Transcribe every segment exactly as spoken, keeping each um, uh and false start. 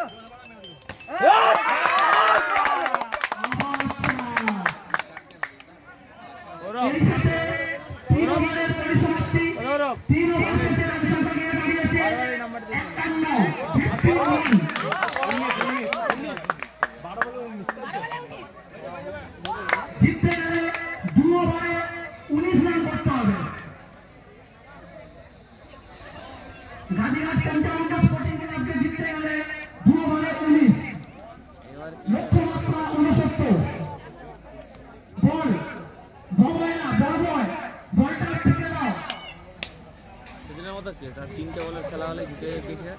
তিনটে বলের খেলা হলে জিতে গেছে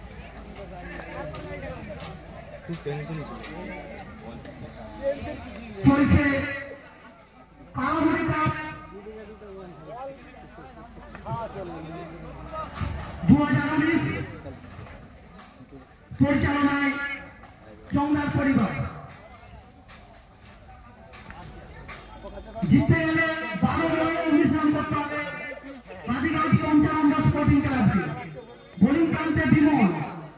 খুব টেনশন পরিচালনায় চৌনার পরিবার জিততে গেলে বারো বলে উনিশ রান করতে হবে বাদিগাঁও পঞ্চান্ন স্পোর্টিং ক্লাবকে। বোলিং প্রান্তে বিমল,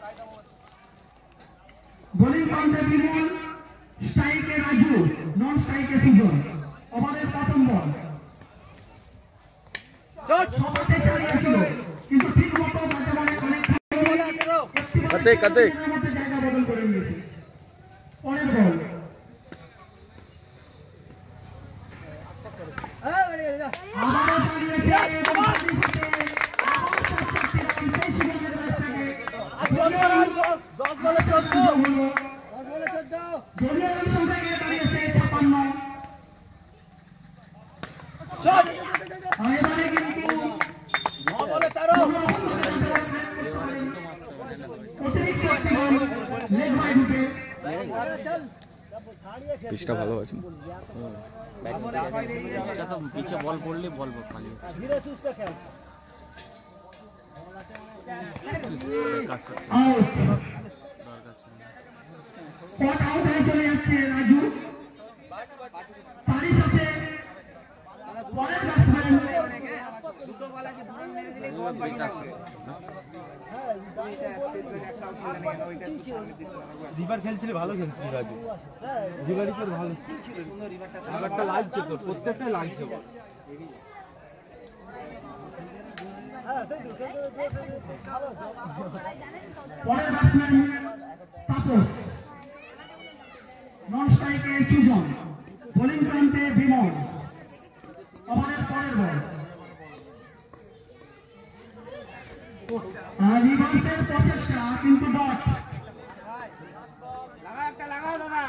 বোলিং প্রান্তে বিমল, স্ট্রাইকে রাজু, নন স্ট্রাইকে সুজন। ওভারের প্রথম বল কিন্তু ঠিক মতো বাজে বলে অনেক কাতে কাতে জায়গা বদল করে নিয়েছে। পরের বল পিচটা ভালো আছে তো পিছে বল পড়লে বল খালি চলে যাচ্ছে রাজু পানির সাথে রিভার খেলছিল ভালো খেলছিল রাজু রিভারই তো ভালো রিভারটা লাগছে তো প্রত্যেকটাই লাগছে পরের ব্যাটসম্যান তাপস, নন স্ট্রাইকে সুজন, বোলিং প্রান্তে বিমল। ওভারের পরের বল রিভার্সের প্রচেষ্টা কিন্তু ডট লাগাও দাদা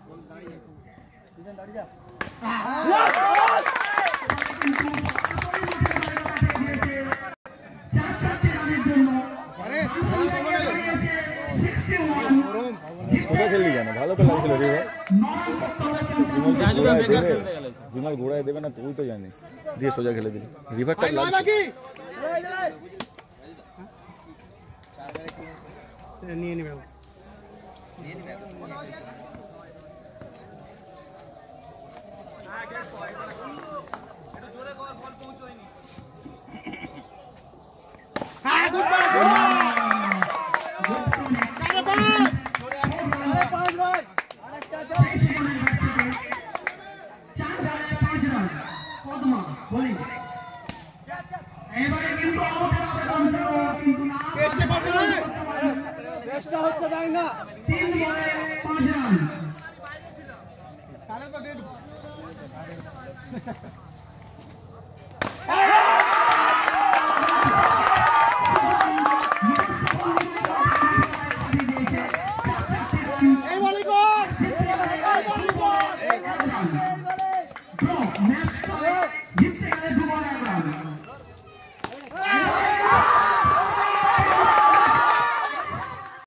চার চারটে রানের জন্য সোজা খেললি কেন? ভালো তো লাগছিল বিমল ঘোড়ায় দেবে না তুই তো জানিস, দিয়ে সোজা খেলে দিলি। রিভারটা নিয়ে নিবে এবারে কিন্তু হচ্ছে তাই না, তিন বলে পাঁচ রান।